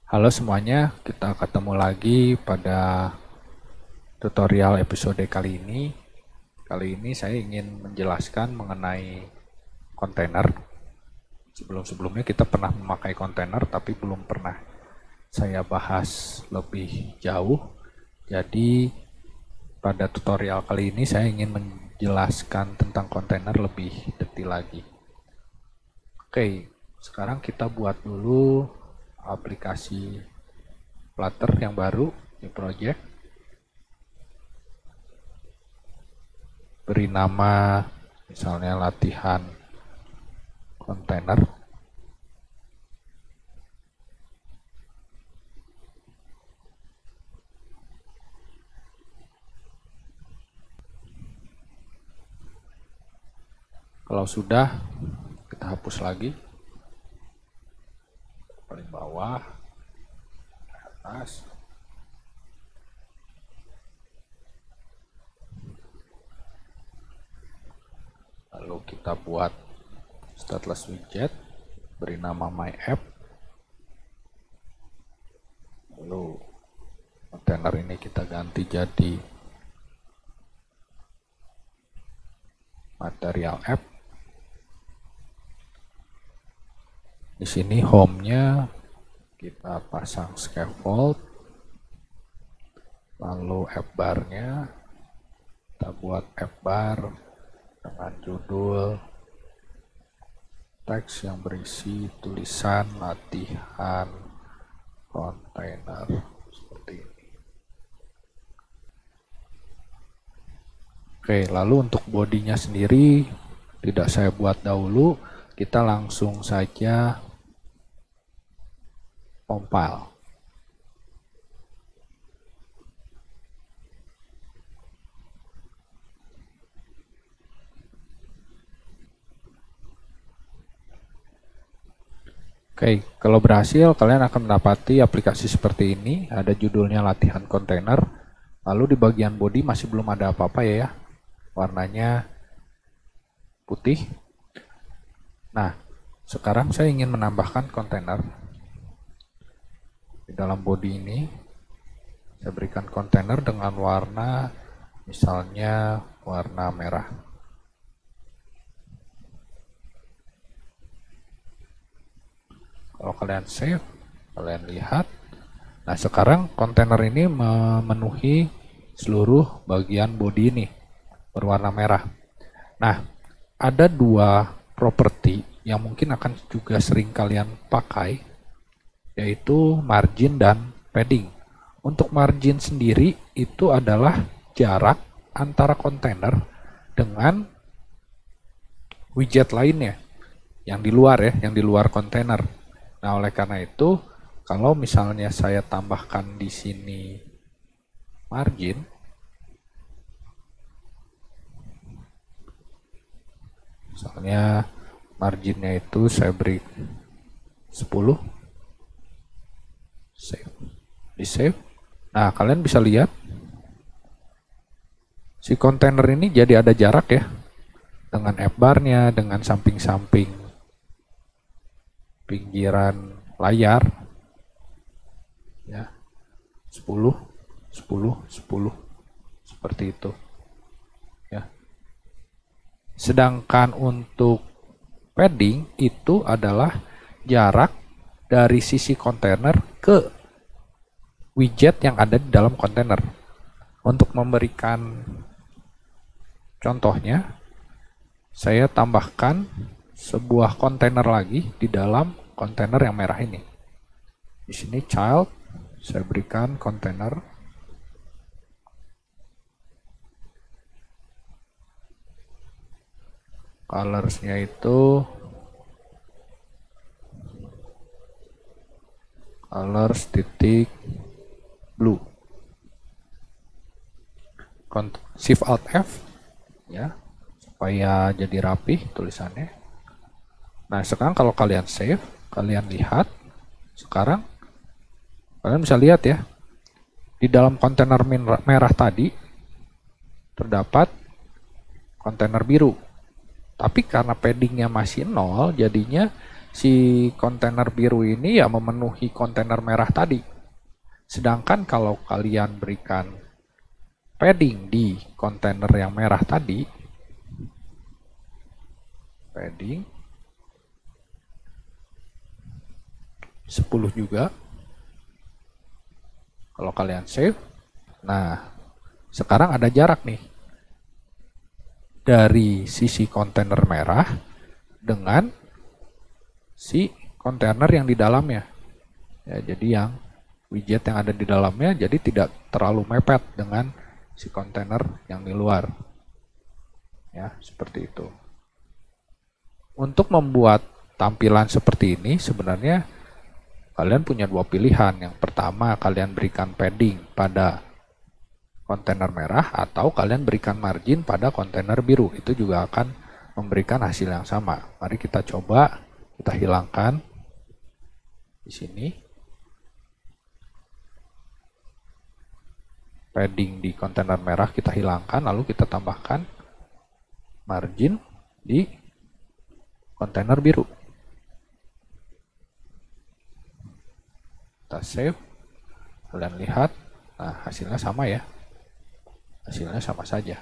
Halo semuanya, kita ketemu lagi pada tutorial episode kali ini. Kali ini saya ingin menjelaskan mengenai kontainer. Sebelum-sebelumnya kita pernah memakai kontainer, tapi belum pernah saya bahas lebih jauh. Jadi pada tutorial kali ini saya ingin menjelaskan tentang kontainer lebih detail lagi. Oke, sekarang kita buat dulu aplikasi Flutter yang baru di project. Beri nama misalnya latihan kontainer. Kalau sudah, kita hapus lagi. Paling bawah, atas. Lalu kita buat stateless widget, beri nama my app. Lalu kontainer ini kita ganti jadi material app. Di sini home-nya kita pasang scaffold. Lalu app bar-nya kita buat app bar dengan judul teks yang berisi tulisan latihan kontainer seperti ini. Oke, lalu untuk bodinya sendiri tidak saya buat dahulu, kita langsung saja compile. Oke, kalau berhasil kalian akan mendapati aplikasi seperti ini, ada judulnya latihan kontainer, lalu di bagian body masih belum ada apa-apa ya, warnanya putih. Nah, sekarang saya ingin menambahkan kontainer. Di dalam body ini, saya berikan kontainer dengan warna, misalnya warna merah. Kalau kalian save, kalian lihat. Nah, sekarang kontainer ini memenuhi seluruh bagian body ini berwarna merah. Nah, ada dua properti yang mungkin akan juga sering kalian pakai, yaitu margin dan padding. Untuk margin sendiri itu adalah jarak antara kontainer dengan widget lainnya yang di luar ya, yang di luar kontainer. Nah, oleh karena itu, kalau misalnya saya tambahkan di sini margin, misalnya marginnya itu saya beri 10, save, di save. Nah, kalian bisa lihat si kontainer ini jadi ada jarak ya, dengan app bar-nya, dengan samping-samping pinggiran layar ya, 10 10 10 seperti itu ya. Sedangkan untuk padding itu adalah jarak dari sisi kontainer ke widget yang ada di dalam kontainer. Untuk memberikan contohnya, saya tambahkan sebuah kontainer lagi di dalam kontainer yang merah ini. Di sini child, saya berikan kontainer. Colorsnya itu colors titik blue. Shift Alt F ya, supaya jadi rapih tulisannya. Nah, sekarang kalau kalian save, kalian lihat, sekarang kalian bisa lihat ya, di dalam kontainer merah tadi terdapat kontainer biru. Tapi karena paddingnya masih 0, jadinya si kontainer biru ini ya memenuhi kontainer merah tadi. Sedangkan kalau kalian berikan padding di kontainer yang merah tadi, padding 10 juga, kalau kalian save, nah sekarang ada jarak nih dari sisi kontainer merah dengan si kontainer yang di dalamnya. Ya, jadi yang widget yang ada di dalamnya jadi tidak terlalu mepet dengan si kontainer yang di luar. Ya, seperti itu. Untuk membuat tampilan seperti ini sebenarnya kalian punya dua pilihan. Yang pertama, kalian berikan padding pada kontainer merah atau kalian berikan margin pada kontainer biru. Itu juga akan memberikan hasil yang sama. Mari kita coba, kita hilangkan di sini. Padding di kontainer merah kita hilangkan, lalu kita tambahkan margin di kontainer biru. Kita save, kalian lihat, nah hasilnya sama ya, hasilnya sama saja,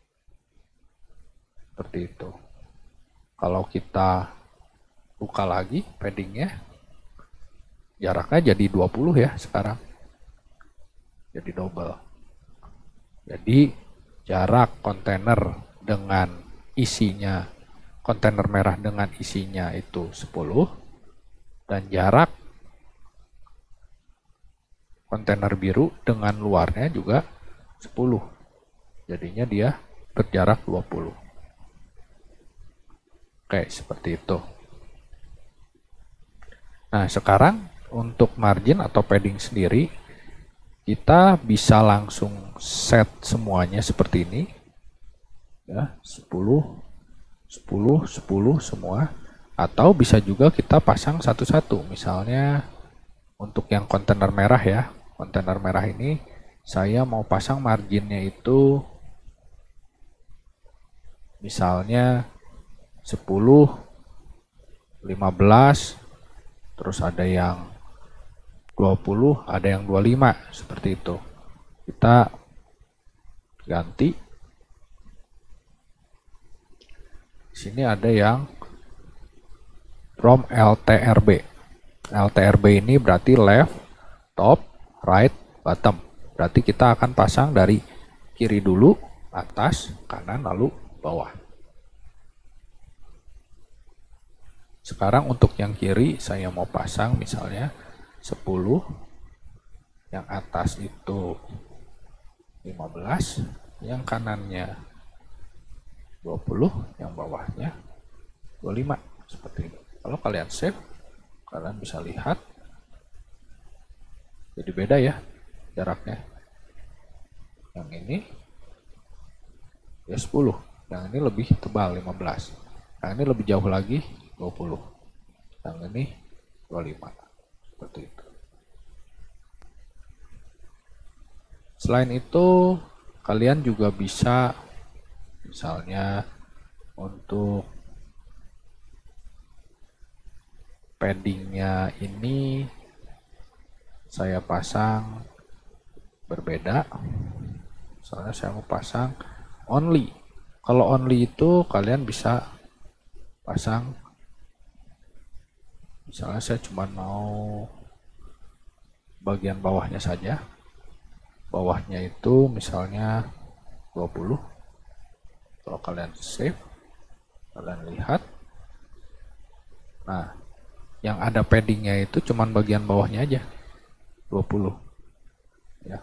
seperti itu. Kalau kita buka lagi paddingnya, jaraknya jadi 20 ya sekarang, jadi double. Jadi jarak kontainer dengan isinya, kontainer merah dengan isinya itu 10, dan jarak kontainer biru dengan luarnya juga 10. Jadinya dia berjarak 20. Oke, seperti itu. Nah, sekarang untuk margin atau padding sendiri, kita bisa langsung set semuanya seperti ini. Ya, 10, 10, 10 semua. Atau bisa juga kita pasang satu-satu. Misalnya untuk yang kontainer merah ya. Kontainer merah ini saya mau pasang marginnya itu misalnya 10, 15, terus ada yang 20, ada yang 25, seperti itu. Kita ganti. Di sini ada yang from LTRB. LTRB ini berarti left, top, right, bottom. Berarti kita akan pasang dari kiri dulu, atas, kanan, lalu bawah. Sekarang untuk yang kiri saya mau pasang misalnya 10, yang atas itu 15, yang kanannya 20, yang bawahnya 25, seperti ini. Kalau kalian save, kalian bisa lihat jadi beda ya jaraknya. Yang ini ya 10, yang ini lebih tebal 15, yang ini lebih jauh lagi 20, yang ini 25, seperti itu. Selain itu kalian juga bisa misalnya untuk paddingnya ini saya pasang berbeda. Misalnya saya mau pasang only. Kalau only itu kalian bisa pasang, misalnya saya cuma mau bagian bawahnya saja. Bawahnya itu misalnya 20. Kalau kalian save, kalian lihat. Nah, yang ada paddingnya itu cuma bagian bawahnya aja, 20. Ya.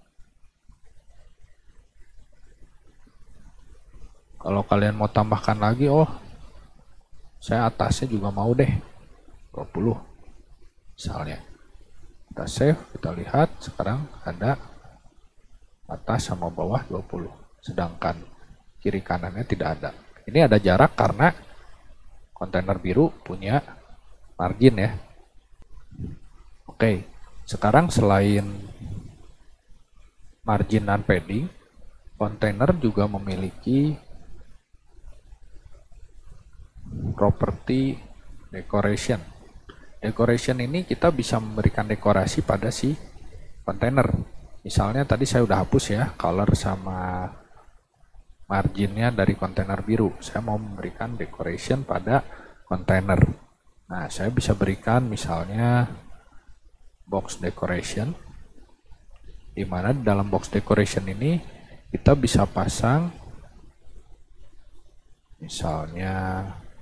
Kalau kalian mau tambahkan lagi, oh saya atasnya juga mau deh 20 misalnya. Kita save, kita lihat sekarang ada atas sama bawah 20, sedangkan kiri kanannya tidak ada. Ini ada jarak karena kontainer biru punya margin ya. Oke, sekarang selain margin dan padding, kontainer juga memiliki properti decoration. Decoration ini kita bisa memberikan dekorasi pada si kontainer. Misalnya tadi saya udah hapus ya color sama marginnya dari kontainer biru. Saya mau memberikan decoration pada kontainer. Nah, saya bisa berikan misalnya box decoration, di mana dalam box decoration ini kita bisa pasang misalnya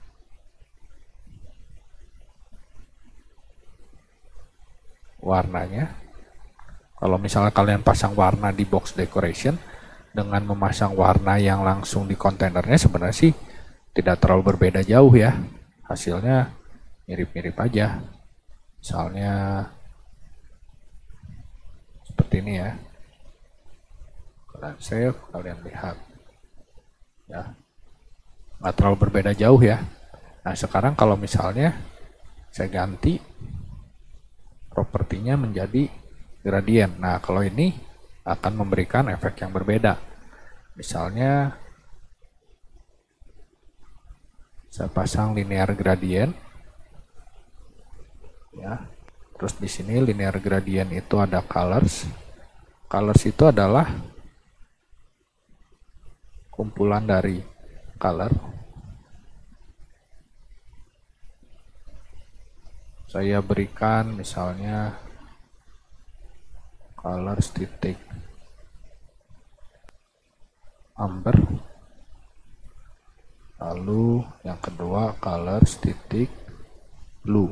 warnanya. Kalau misalnya kalian pasang warna di box decoration dengan memasang warna yang langsung di kontainernya, sebenarnya sih tidak terlalu berbeda jauh ya. Hasilnya mirip-mirip aja. Misalnya seperti ini ya. Kalian save, kalian lihat ya, nggak terlalu berbeda jauh ya. Nah, sekarang kalau misalnya saya ganti propertinya menjadi gradient. Nah, kalau ini akan memberikan efek yang berbeda. Misalnya saya pasang linear gradient ya. Terus di sini linear gradient itu ada colors. Colors itu adalah kumpulan dari color. Saya berikan misalnya colors titik amber, lalu yang kedua colors titik blue.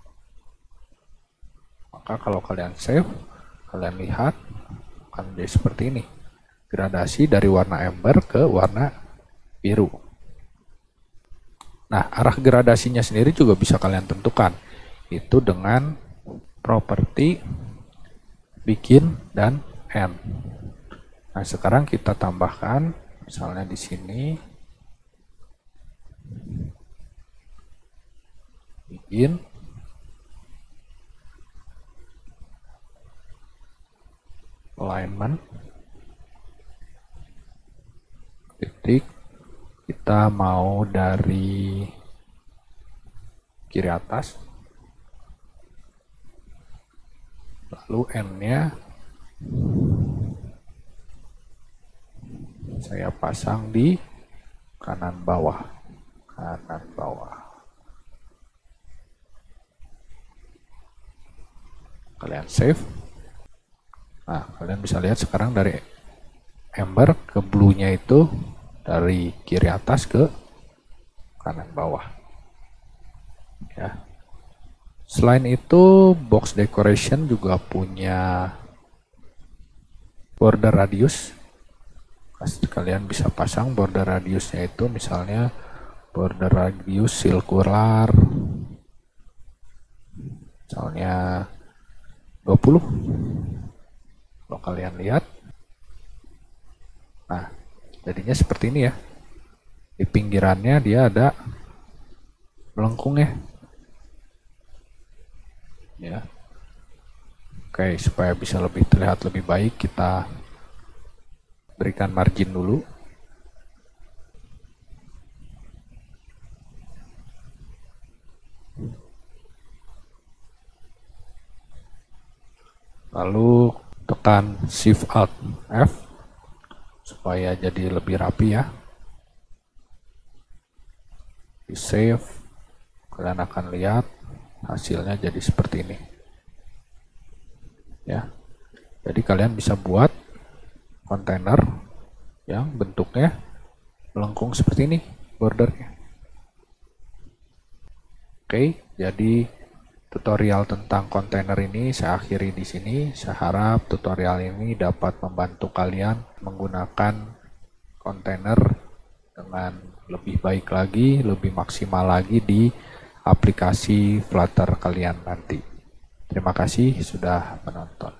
Maka kalau kalian save, kalian lihat akan menjadi seperti ini, gradasi dari warna amber ke warna biru. Nah, arah gradasinya sendiri juga bisa kalian tentukan, itu dengan properti begin dan end. Nah, sekarang kita tambahkan misalnya di sini begin, alignment, titik, kita mau dari kiri atas, lalu N-nya saya pasang di kanan bawah. Kalian save. Nah, kalian bisa lihat sekarang dari amber ke blue-nya itu dari kiri atas ke kanan bawah. Ya. Selain itu, box decoration juga punya border radius. Kalian bisa pasang border radiusnya itu misalnya border radius circular misalnya 20. Kalau kalian lihat, nah jadinya seperti ini ya. Di pinggirannya dia ada melengkung ya. Ya. Oke, supaya bisa lebih terlihat lebih baik, kita berikan margin dulu. Lalu tekan Shift Alt F supaya jadi lebih rapi ya. Di save, kalian akan lihat hasilnya jadi seperti ini ya. Jadi kalian bisa buat kontainer yang bentuknya melengkung seperti ini bordernya. Oke, jadi tutorial tentang kontainer ini saya akhiri di sini. Saya harap tutorial ini dapat membantu kalian menggunakan kontainer dengan lebih baik lagi, lebih maksimal lagi di aplikasi Flutter kalian nanti. Terima kasih sudah menonton.